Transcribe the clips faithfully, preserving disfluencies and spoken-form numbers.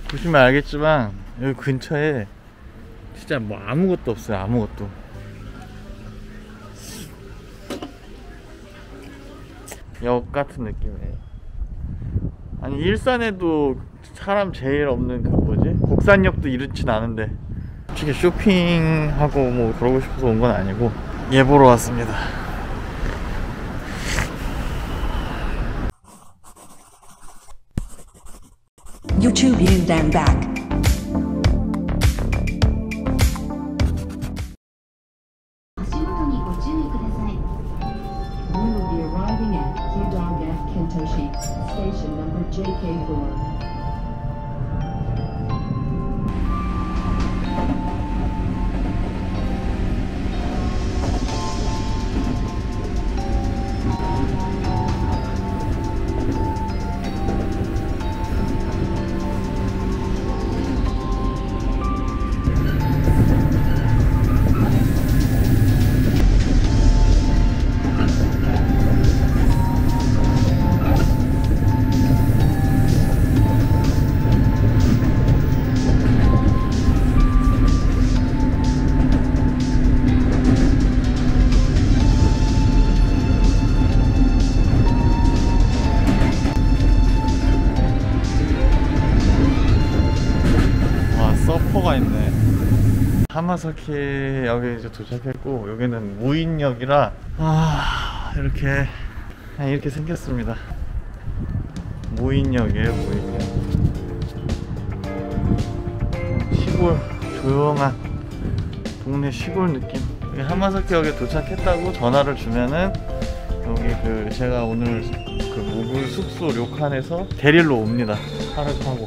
보시면 알겠지만 여기 근처에 진짜 뭐 아무것도 없어요. 아무것도. 역 같은 느낌이에요. 아니 일산에도 사람 제일 없는 그 뭐지? 곡산역도 이렇진 않은데 솔직히 쇼핑하고 뭐 그러고 싶어서 온 건 아니고 얘 보러 왔습니다. YouTube Yundang back. We will be arriving at Hyundang F Kentoshi, station number J K four. 서퍼가 있네. 하마사키 여기 이제 도착했고, 여기는 무인역이라 아 이렇게 그냥 이렇게 생겼습니다. 무인역이에요. 무인역. 시골 조용한 동네 시골 느낌. 여기 하마사키역에 도착했다고 전화를 주면은 여기 그 제가 오늘 그 묵을 숙소 료칸에서 데리러 옵니다. 차를 타고.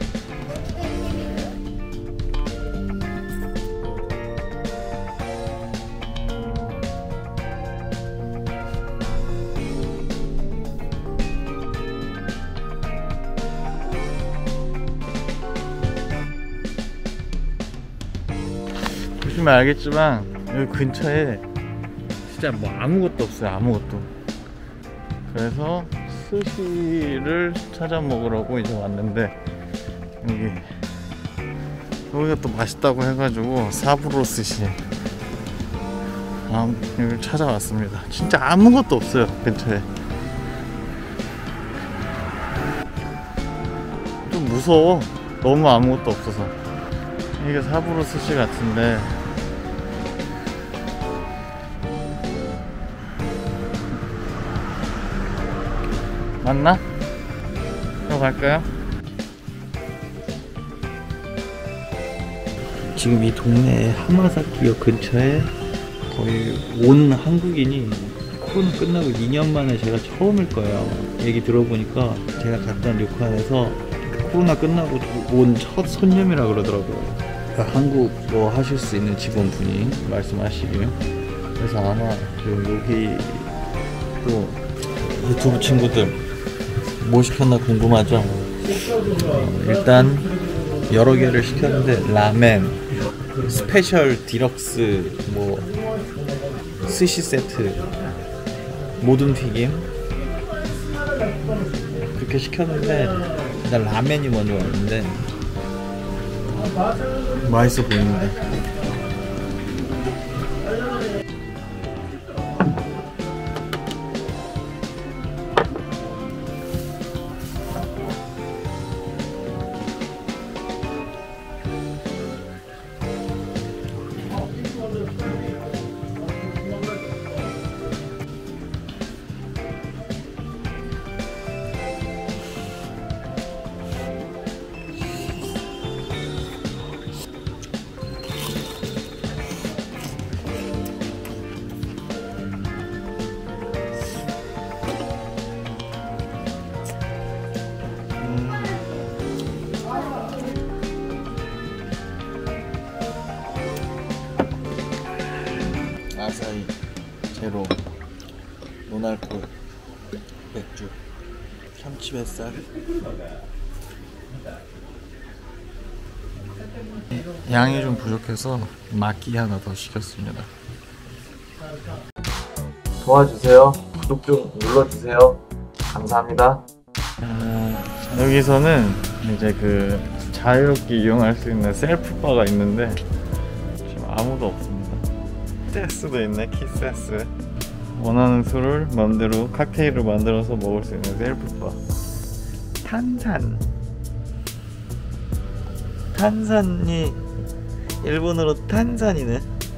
보시면 알겠지만 여기 근처에 진짜 뭐 아무것도 없어요. 아무것도. 그래서 스시를 찾아 먹으려고 이제 왔는데 여기 여기가 또 맛있다고 해가지고 사부로 스시 아, 여기를 찾아왔습니다. 진짜 아무것도 없어요. 근처에. 좀 무서워. 너무 아무것도 없어서. 이게 사부로 스시 같은데 맞나? 들어갈까요? 지금 이 동네 하마사키역 근처에 거의 온 한국인이 코로나 끝나고 이 년 만에 제가 처음일 거예요. 얘기 들어보니까 제가 갔던 료칸에서 코로나 끝나고 온 첫 손님이라 그러더라고요. 한국어 하실 수 있는 직원분이 말씀하시길. 그래서 아마 여기 또 유튜브 친구들 뭐 시켰나 궁금하죠? 어, 일단 여러 개를 시켰는데 라멘, 스페셜 디럭스, 뭐 스시 세트, 모든 튀김 그렇게 시켰는데 일단 라멘이 먼저 왔는데 맛있어 보이는데. 아사히 제로 노날콜 맥주 참치 뱃살. 양이 좀 부족해서 마끼 하나 더 시켰습니다. 도와주세요. 구독 좀 눌러주세요. 감사합니다. 아, 여기서는 이제 그 자유롭게 이용할 수 있는 셀프바가 있는데 지금 아무도 없습니다. 세스도 있네. 키세스. 원하는 술을 마음대로 칵테일을 만들어서 먹을 수 있는 셀프바. 탄산. 탄산이 일본어로 탄산이네.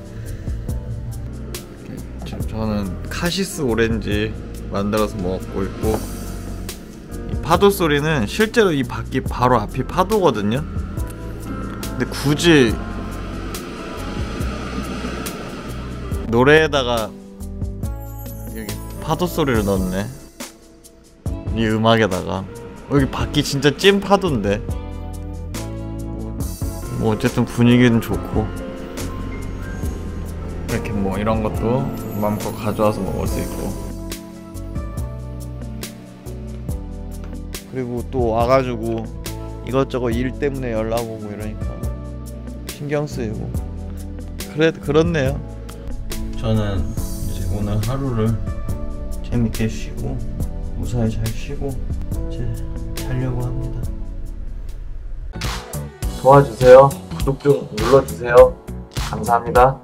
지금 저는 카시스 오렌지 만들어서 먹고 있고, 이 파도 소리는 실제로 이 밖이 바로 앞이 파도거든요. 근데 굳이 노래에다가 여기 파도 소리를 넣었네. 이 음악에다가. 여기 밖이 진짜 찐 파도인데 뭐 어쨌든 분위기는 좋고, 이렇게 뭐 이런 것도 마음껏 가져와서 먹을 수 있고, 그리고 또 와가지고 이것저것 일 때문에 연락 오고 이러니까 신경 쓰이고. 그래 그렇네요. 저는 이제 오늘 하루를 재밌게 쉬고 무사히 잘 쉬고 이제 자려고 합니다. 도와주세요. 구독 좀 눌러주세요. 감사합니다.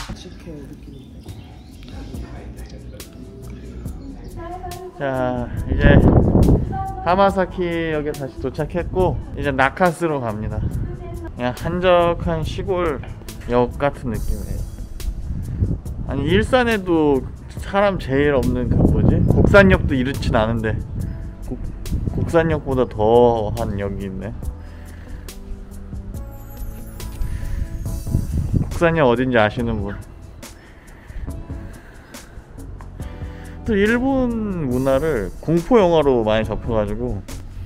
자, 이제 하마사키역에 다시 도착했고 이제 나카스로 갑니다. 그냥 한적한 시골 역 같은 느낌이에요. 아니 일산에도 사람 제일 없는 그 뭐지? 곡산역도 이렇진 않은데 곡, 곡산역보다 더한 역이 있네. 곡산역 어딘지 아시는 분? 또 일본 문화를 공포 영화로 많이 접해가지고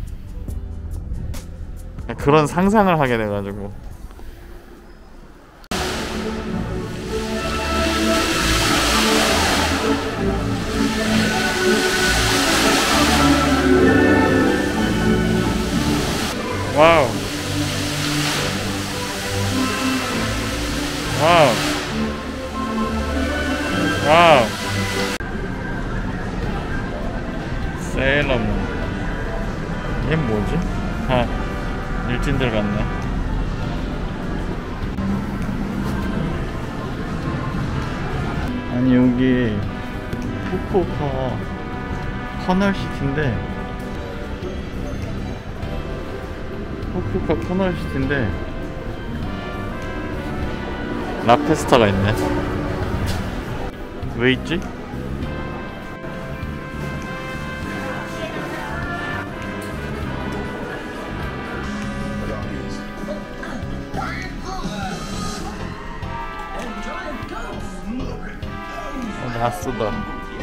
그런 상상을 하게 돼가지고. 와우. 와우. 와우. 세일러문. 이게 뭐지? 아, 일진들 같네. 아니 여기 후쿠오카 터널시티인데, 후쿠오카 터널시티인데 락페스타가 있네. 왜 있지? 어, 낯쓰다.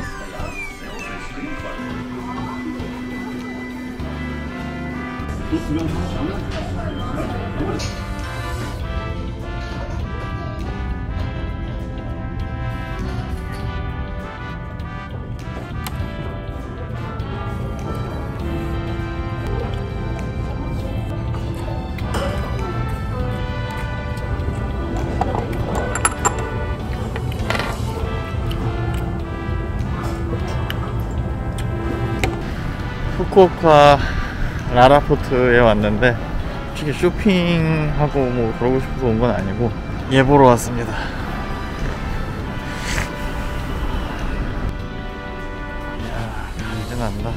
후쿠오카 라라포트에 왔는데 솔직히 쇼핑하고 뭐 그러고 싶어서 온 건 아니고 얘 보러 왔습니다. 이야, 냄새 난다.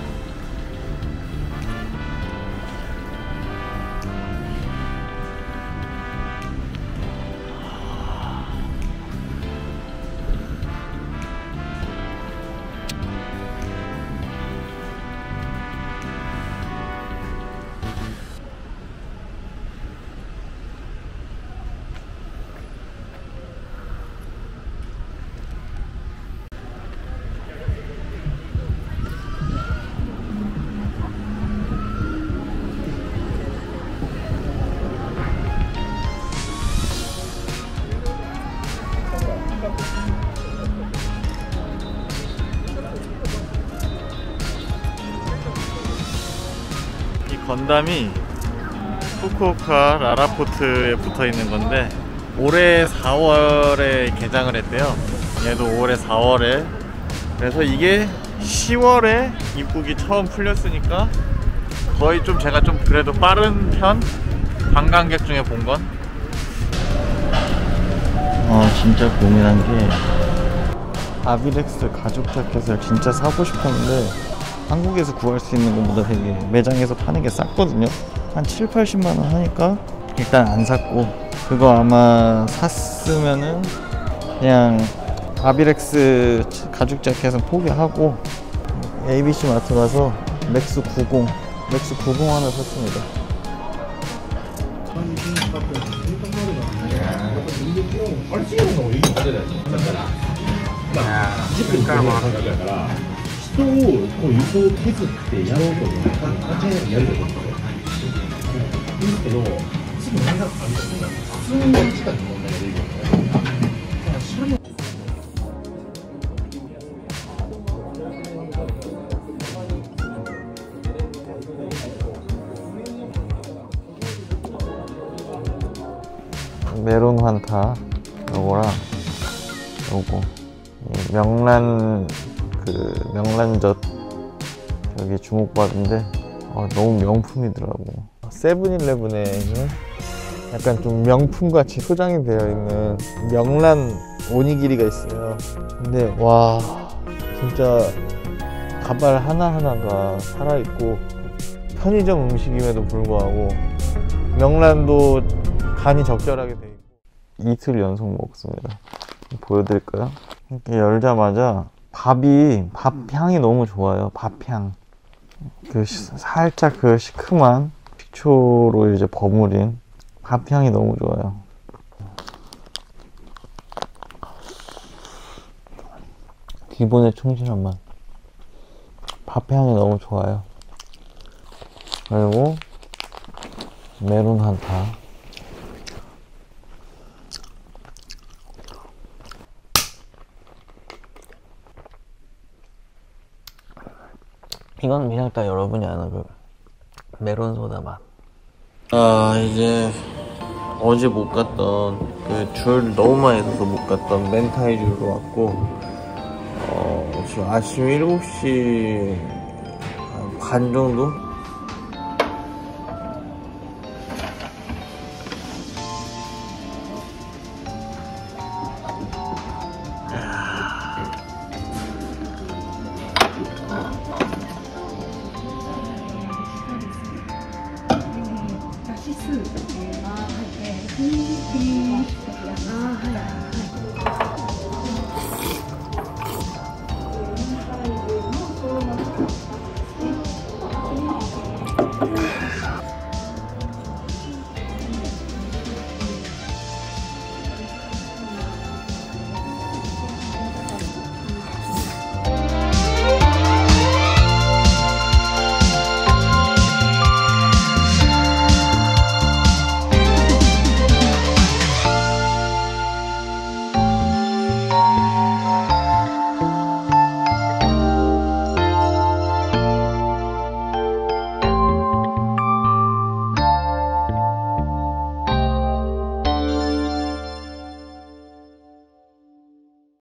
건담이 후쿠오카 라라포트에 붙어 있는 건데 올해 사월에 개장을 했대요. 얘도 올해 사월에. 그래서 이게 시월에 입국이 처음 풀렸으니까 거의 좀 제가 좀 그래도 빠른 편? 관광객 중에 본 건? 어 진짜 고민한 게 아비렉스 가죽 자켓을 진짜 사고 싶었는데 한국에서 구할 수 있는 것보다 되게 매장에서 파는 게 쌌거든요. 한 칠, 팔십만 원 하니까 일단 안 샀고, 그거 아마 샀으면은 그냥 아비렉스 가죽 자켓은 포기하고 에이비씨 마트 가서 맥스 구십 맥스 구십 하나 샀습니다. 메론 환타 요거랑 요거 명란 그 명란젓 여기 주목받은데 어, 너무 명품이더라고. 세븐일레븐에는 약간 좀 명품같이 소장이 되어 있는 명란 오니기리가 있어요. 근데 와 진짜 가발 하나하나가 살아있고 편의점 음식임에도 불구하고 명란도 간이 적절하게 돼 있고 이틀 연속 먹습니다. 보여드릴까요? 이렇게 열자마자 밥이 밥 향이 너무 좋아요. 밥 향. 그 시, 살짝 그 시큼한 식초로 이제 버무린 밥 향이 너무 좋아요. 기본에 충실한 맛. 밥 향이 너무 좋아요. 그리고 메론 한타. 이건 그냥 딱 여러분이 아는 그 메론 소다 맛. 아 이제 어제 못 갔던 그 줄 너무 많이 서서 못 갔던 멘타이주로 왔고, 어 지금 아침 일곱 시 반 정도?